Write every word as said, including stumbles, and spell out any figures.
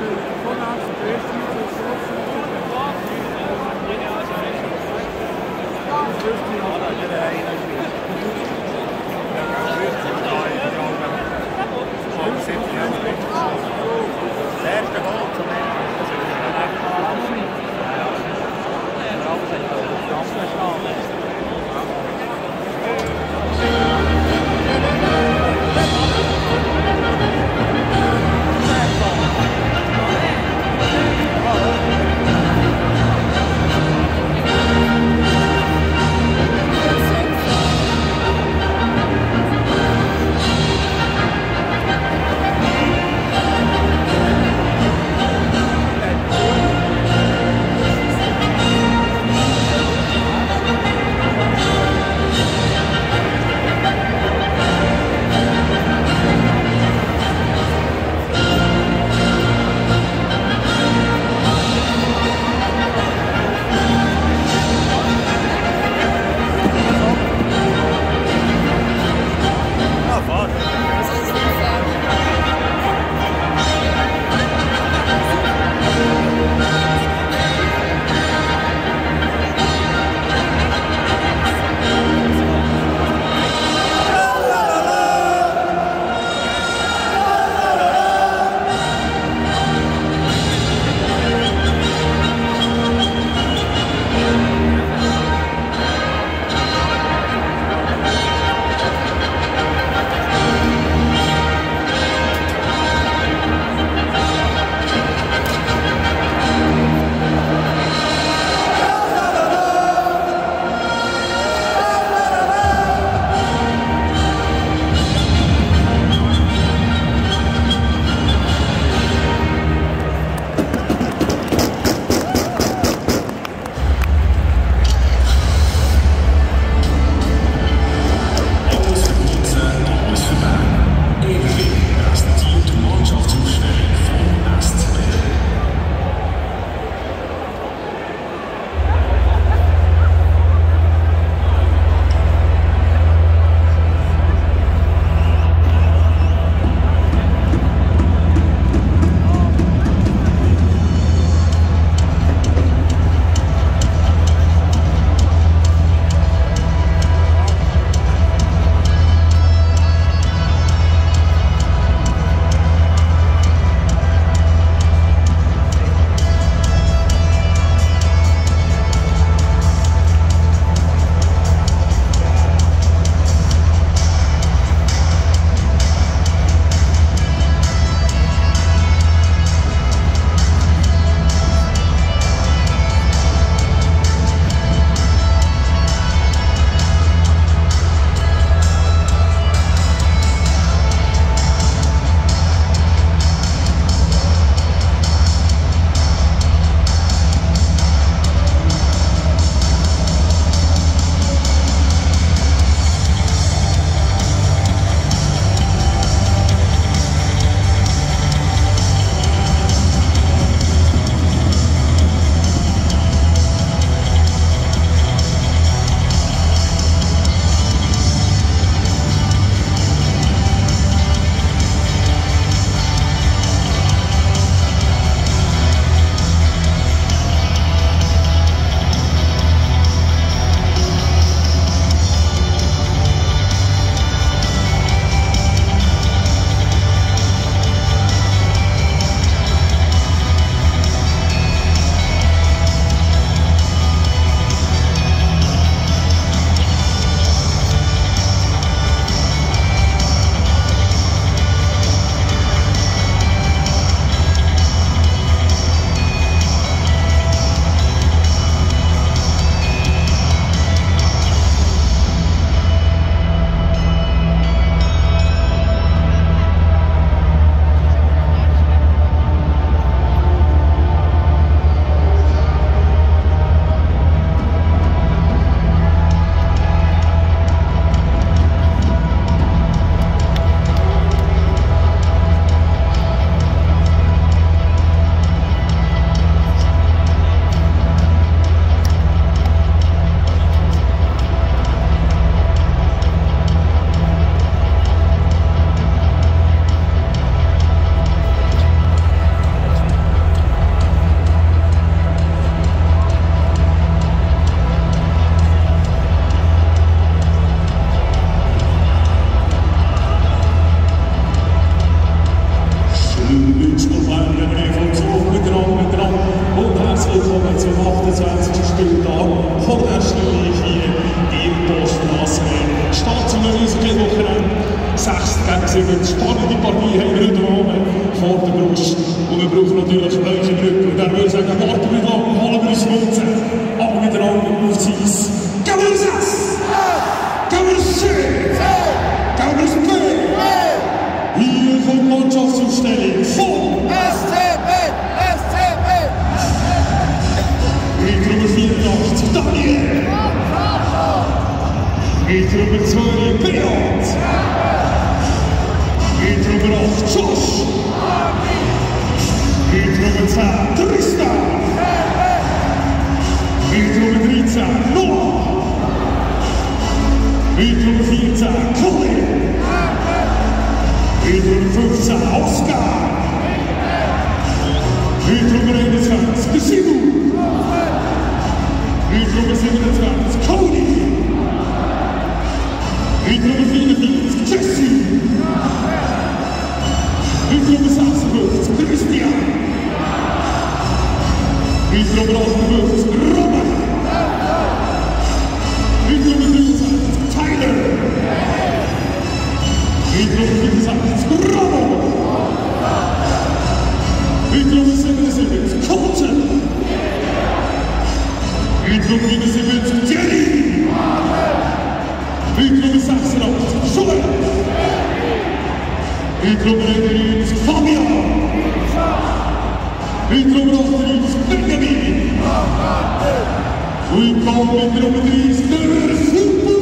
Thank you. logisch. Und wir brauchen natürlich eure Brücke. Und dann würde ich sagen, warten wir lang, holen wir uns Nutzen. Aber miteinander aufs Eis. Gehen wir ins Eis! Gehen wir ins Schön! Gehen wir ins Play! Hier kommt Mannschaftsausstellung von S C B! S C B! Mit Nummer vierundachtzig Daniel! Mit Nummer zwei Beat! Mit Nummer acht Josh! Mit Nummer zehn Tristan! Mit Nummer dreizehn Noah! Mit Nummer vierzehn Colin! Mit Nummer fünfzehn Oscar! Mit Nummer einundzwanzig der Simon! Mit Nummer siebenundzwanzig Cody! Mit Nummer vierundvierzig Jesse! Mit Nummer sechsundfünfzig Christian! Mit Nummer achtundfünfzig Robert! Mit Nummer dreiundzwanzig Tyler! Mit Nummer fünfundsechzig Robo! Mit Nummer siebenundsiebzig Colton! Mit Nummer neunundsiebzig Jerry! Mit Nummer sechsundachtzig Joel! Mit Nummer einundneunzig Fabian! Mit Nummer achtundneunzig Benjamin! Und dann mit Nummer dreißig der Super!